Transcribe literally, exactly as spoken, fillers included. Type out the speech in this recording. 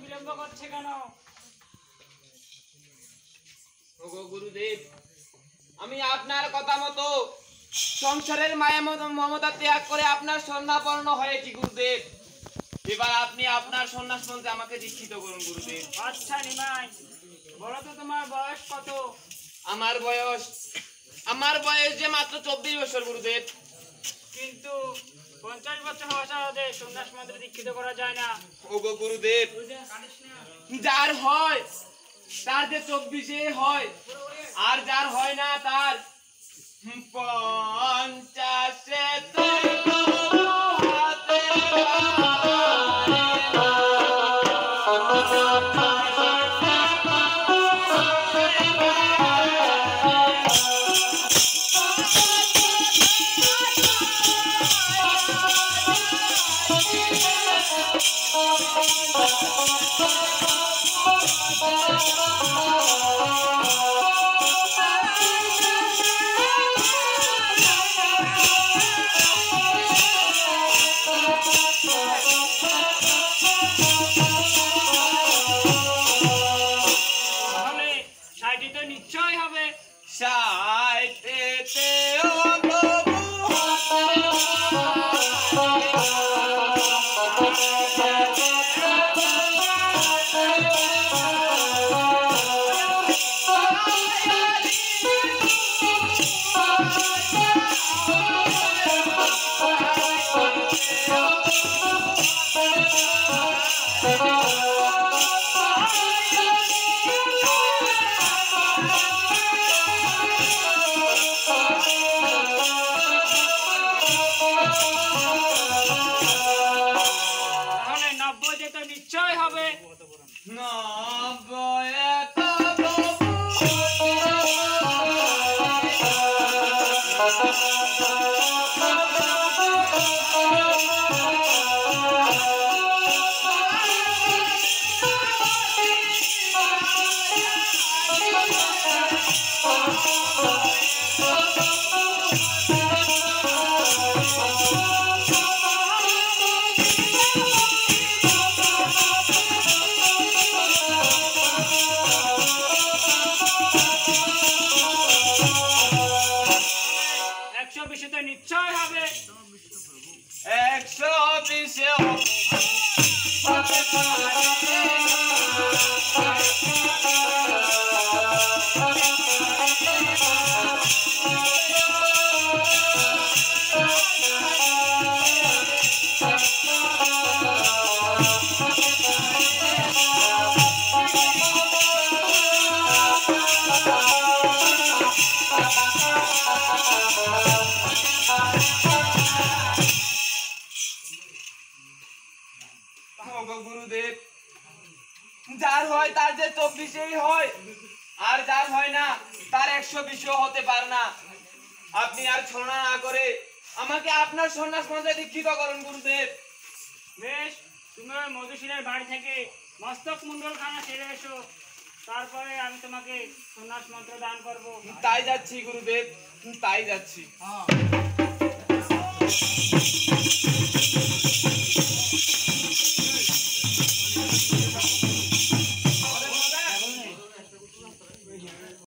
বিলম্ব করছে কেন? ওগো গুরুদেব, আমি আপনার কথা মতো সংসারের মায়া মমতা ত্যাগ করে আপনার শরণাপন্ন হয়েছি গুরুদেব। এবার আপনি আপনার সন্ন্যাস মন্ত্রে আমাকে দীক্ষিত করুন গুরুদেব। আচ্ছা নিমাই, বলো তো তোমার বয়স কত? আমার বয়স আমার বয়স যে মাত্র চব্বিশ বছর গুরুদেব। কিন্তু পঞ্চাশ বছর হওয়া সাথে সন্ন্যাস মন্ত্রে দীক্ষিত করা যায় না। ওগো গুরুদেব, যার হয় তার যে চব্বিশে হয়, আর যার হয় না তার পঞ্চাশে তো হাতে তাহলে সাইটি তো নিশ্চয় হবে। সাইতেতে ও প্রভু তাহলে নব্বইতে তো নিশ্চয় হবে। নবয়ত একশো বিশে তো নিশ্চয় হবে। একশো বিশে গুরুদেব, যার হয় তার যে চব্বিশেই হয়, আর যার হয় না তার একশো বিশেও হতে পারে না। আপনি আর ছলনা না করে আমাকে আপনার সন্ন্যাস মন্ত্রে দীক্ষিত করুন গুরুদেব। বেশ, তুমি ওই মধুসূদনের বাড়ি থেকে মস্তক মুন্ডল খানা সেরে এসো, তারপরে আমি তোমাকে সন্ন্যাস মন্ত্র দান করবো। তাই যাচ্ছি গুরুদেব, তাই যাচ্ছি।